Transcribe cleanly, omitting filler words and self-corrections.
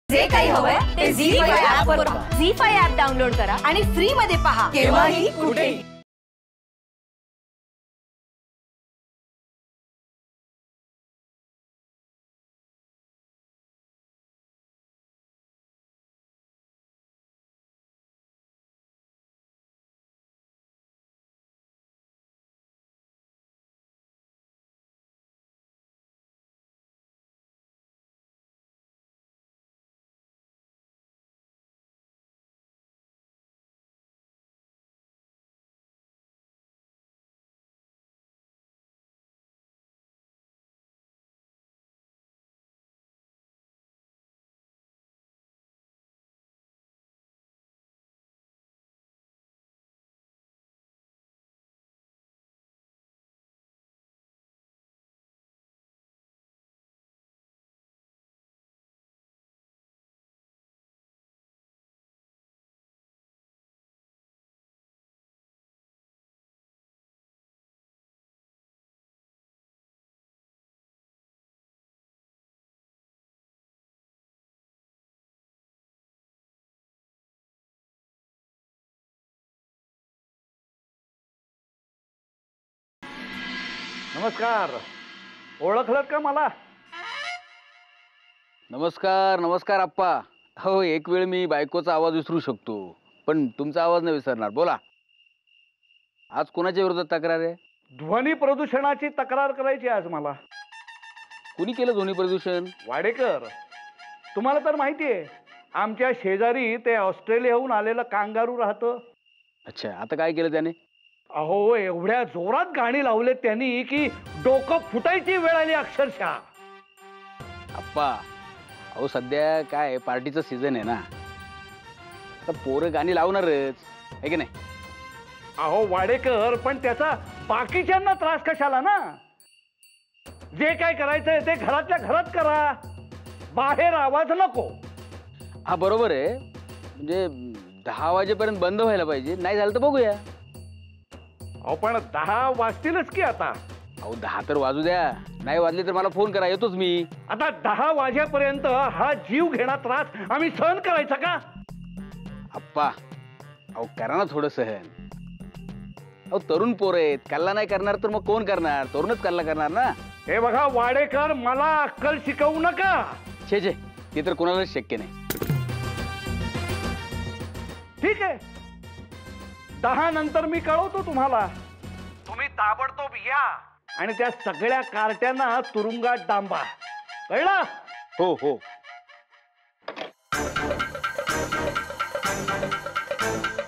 जे काही हवंय ते झी5 ऍप वर पहा. झी5 ऍप डाउनलोड करा आणि फ्री मध्ये पहा केव्हाही कुठेही. नमस्कार. ओळखलत का मला? नमस्कार नमस्कार आप्पा. हो, एक वेळ मी बायकोचा आवाज विसरू शकतो, पण तुमचा आवाज नाही विसरणार. बोला, आज कोणाच्या विरोधात तक्रार आहे? ध्वनी प्रदूषणाची तक्रार करायची आज मला. कुणी केलं ध्वनी प्रदूषण? वाडेकर. तुम्हाला तर माहिती आहे, आमच्या शेजारी ते ऑस्ट्रेलियाहून आलेलं कांगारू राहतं. अच्छा, आता काय केलं त्याने? अहो, एवढ्या जोरात गाणी लावलेत त्यांनी की डोकं फुटायची वेळ आली अक्षरशः. आप्पा, अहो सध्या काय पार्टीचं सीझन आहे ना, आता पोरं गाणी लावणारच आहे की नाही? अहो वाडेकर, पण त्याचा बाकीच्यांना त्रास कशाला ना? जे काय करायचंय ते घरातल्या घरात करा, बाहेर आवाज नको. हा बरोबर आहे, म्हणजे 10 वाजेपर्यंत बंद व्हायला पाहिजे, नाही झालं तर बघूया. अहो पण 10 वाजतीलच की आता. अहो 10 तर वाजू द्या, नाही वाजले तर मला फोन करा, येतोच मी. आता 10 वाजेपर्यंत हा जीव घेणा त्रास आम्ही सहन करायचा का? आप्पा, अहो करा ना थोडं सहन. अहो तरुण पोरं आहेत, कल्ला नाही करणार तर मग कोण करणार? तरुणच कल्ला करणार ना. हे बघा वाडेकर, मला अक्कल शिकवू नका. छे छे, ते तर कोणालाच शक्य नाही. ठीक आहे, 10 नंतर मी कळवतो तुम्हाला. तुम्ही ताबडतोब या आणि त्या सगळ्या कार्ट्यांना तुरुंगात डांबा, कळलं? हो हो.